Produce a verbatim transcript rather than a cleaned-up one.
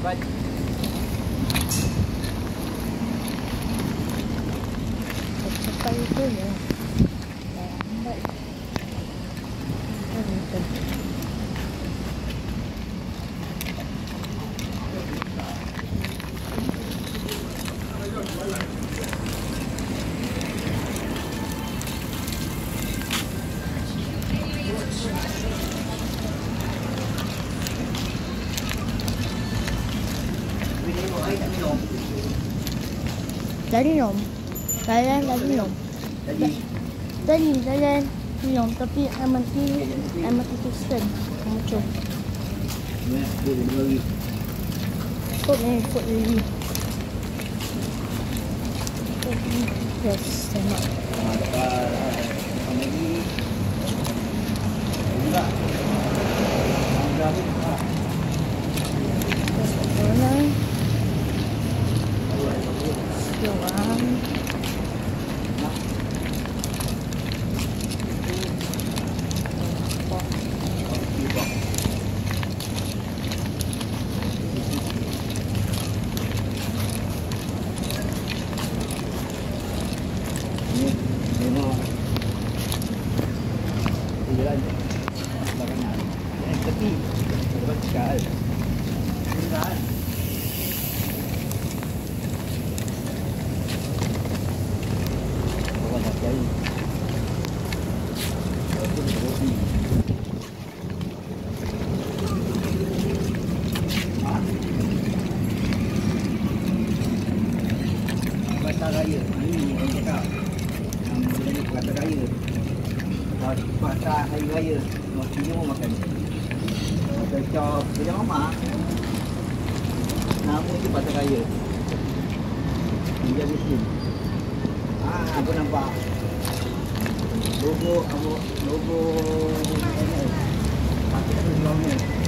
Cepat. Cepat itu ya. Lambat. Tadi minum. Saya tadi minum. Tadi. Tadi saya minum tapi air mati air mati Kristen muncul. Ya, dia dua lagi. Kok ni kok ni. Yes, sama. Ah, dapat lagi. Enggak. Enggak. Mana? Jangan. Jalan belakangan. Yang tepi. Dapat sekal. Sekal. Bawa nak cari. Aku nak kopi. Ah. Pasar raya. Ini orang cakap. Yang boleh pasar raya. Pasar hari raya. Maksudnya mau makan. Makan cop. Kerja mama. Nama itu pasar raya. Dia Muslim. Ah, aku nampak. Logo, logo, logo. Pakai ada di bawah ni.